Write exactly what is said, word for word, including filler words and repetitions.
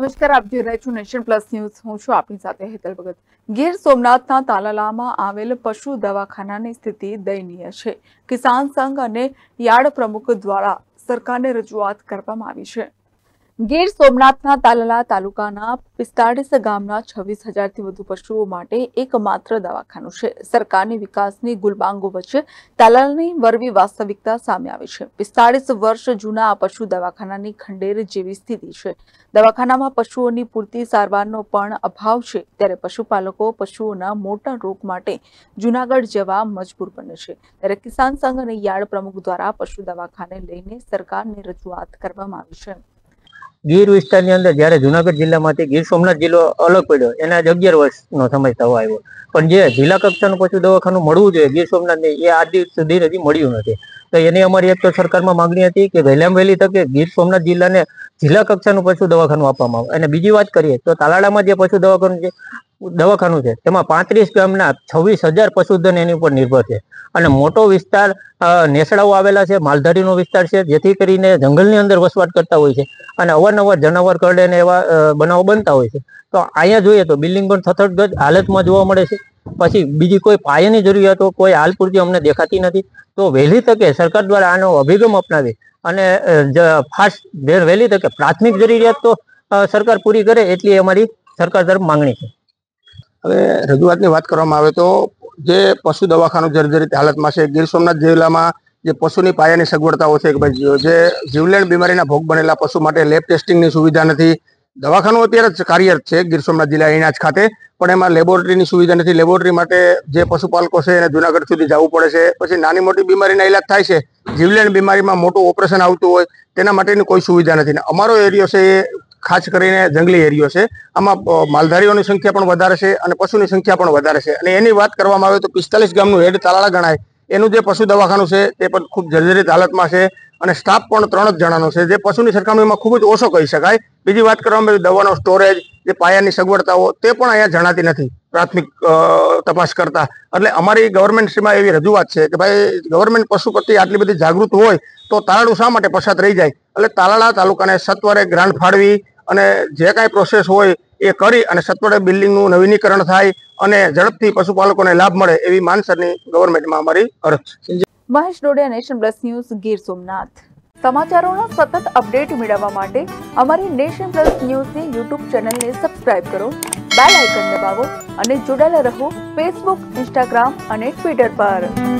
નમસ્કાર, આપ જોઈ રહ્યા છો નેશન પ્લસ ન્યૂઝ। હું છું આપની સાથે હેતલ ભગત। ગીર સોમનાથના તાલાલામાં આવેલ પશુ દવાખાનાની સ્થિતિ દયનીય છે। કિસાન સંઘ અને યાર્ડ પ્રમુખ દ્વારા સરકારને રજૂઆત કરવામાં આવી છે। ગીર સોમનાથના તાલાલા તાલુકાના પિસ્તાળીસ ગામના છવ્વીસ હજારથી વધુ પશુઓ માટે એકમાત્ર દવાખાનું છે। સરકારની વિકાસની ગુલબાંગો વચ્ચે તાલાલાની વરવી વાસ્તવિકતા સામે આવી છે। પિસ્તાળીસ વર્ષ જૂના આ પશુ દવાખાનાની ખંડેર જેવી સ્થિતિ છે। દવાખાનામાં પશુઓની પૂરતી સારવારનો પણ અભાવ છે, ત્યારે પશુપાલકો પશુઓના મોટા રોગ માટે જૂનાગઢ જવા મજબૂર બને છે। ત્યારે કિસાન સંઘ અને યાર્ડ પ્રમુખ દ્વારા પશુ દવાખાને લઈને સરકારને રજૂઆત કરવામાં આવી છે। ગીર વિસ્તારની અંદર જ્યારે જુનાગઢ જિલ્લામાંથી ગીર સોમનાથ જિલ્લો અલગ પડ્યો એના જ અગિયાર વર્ષનો સમય થવા આવ્યો, પણ જે જિલ્લા કક્ષાનું પશુ દવાખાનું મળવું જોઈએ ગીર સોમનાથને, એ આજ દિવસ સુધી હજી મળ્યું નથી। તો એની અમારી એક તો સરકારમાં માંગણી હતી કે વહેલામાં વહેલી તકે ગીર સોમનાથ જિલ્લાને જિલ્લા કક્ષાનું પશુ દવાખાનું આપવામાં આવે। અને બીજી વાત કરીએ તો તાલાળામાં જે પશુ દવાખાનું છે દવાખાનું છે તેમાં પાંત્રીસ ગામના છવ્વીસ હજાર પશુધન એની ઉપર નિર્ભર છે, અને મોટો વિસ્તાર નેસડાઓ આવેલા છે, માલધારીનો વિસ્તાર છે, જેથી કરીને જંગલની અંદર વસવાટ કરતા હોય છે અને અવારનવાર જનાવર કરડે ને એવા બનાવો બનતા હોય છે। તો અહીંયા જોઈએ તો બિલ્ડિંગ પણ થથડગત હાલતમાં જોવા મળે છે। પછી બીજી કોઈ પાયાની જરૂરિયાતો કોઈ હાલ પૂરતી અમને દેખાતી નથી। તો વહેલી તકે સરકાર દ્વારા આનો અભિગમ અપનાવી અને ફાસ્ટ વહેલી તકે પ્રાથમિક જરૂરિયાત તો સરકાર પૂરી કરે એટલી અમારી સરકાર તરફ માંગણી છે। હવે રજૂઆતની વાત કરવામાં આવે તો જે પશુ દવાખાનું જર્જરિત હાલતમાં છે, ગીર સોમનાથ જિલ્લામાં જે પશુની પાયાની સગવડતાઓ છે કે ભાઈ જે જીવલેણ બીમારીના ભોગ બનેલા પશુ માટે લેબ ટેસ્ટિંગની સુવિધા નથી। દવાખાનું અત્યારે જ કાર્યરત છે ગીર સોમનાથ જિલ્લા એનાજ ખાતે, પણ એમાં લેબોરેટરીની સુવિધા નથી। લેબોરેટરી માટે જે પશુપાલકો છે એને જુનાગઢ સુધી જવું પડે છે। પછી નાની મોટી બીમારીના ઇલાજ થાય છે, જીવલેણ બીમારીમાં મોટું ઓપરેશન આવતું હોય તેના માટેની કોઈ સુવિધા નથી। ને અમારો એરિયો છે એ ખાસ કરીને જંગલી એરિયો છે, આમાં માલધારીઓની સંખ્યા પણ વધારે છે અને પશુની સંખ્યા પણ વધારે છે। અને એની વાત કરવામાં આવે તો પિસ્તાલીસ ગામનું હેડ તાલાળા ગણાય, એનું જે પશુ દવાખાનું છે તે પણ ખૂબ જર્જરિત હાલતમાં છે અને સ્ટાફ પણ ત્રણ જ જણાનો છે, જે પશુની સરખામણીમાં ખૂબ જ ઓછો કહી શકાય। બીજી વાત કરવામાં આવે દવાનો સ્ટોરેજ, જે પાયાની સગવડતાઓ તે પણ અહીંયા જણાતી નથી પ્રાથમિક તપાસ કરતા। એટલે અમારી ગવર્મેન્ટમાં એવી રજૂઆત છે કે ભાઈ ગવર્મેન્ટ પશુ પ્રત્યે આટલી બધી જાગૃત હોય તો તાલાળું શા માટે પછાત રહી જાય? એટલે તાલાળા તાલુકાને સત્વરે ગ્રાન્ટ ફાળવી અને જે કાંઈ પ્રોસેસ હોય એ કરી અને સત્વરે બિલ્ડિંગનું નવીનીકરણ થાય અને ઝડપથી પશુપાલકોને લાભ મળે એવી માનસરની ગવર્મેન્ટમાં અમારી અરજ છે। Mahesh Dodiya, nation plus news, Gir Somnath. સમાચારોનો સતત અપડેટ મેળવવા માટે અમારી નેશન પ્લસ ન્યૂઝની યુટ્યુબ ચેનલને સબસ્ક્રાઇબ કરો, બેલ આઇકન દબાવો અને જોડાયેલા રહો ફેસબુક, ઇન્સ્ટાગ્રામ અને ટ્વિટર પર।